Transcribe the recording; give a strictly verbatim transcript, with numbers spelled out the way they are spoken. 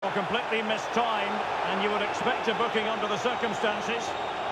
Completely mistimed, and you would expect a booking under the circumstances.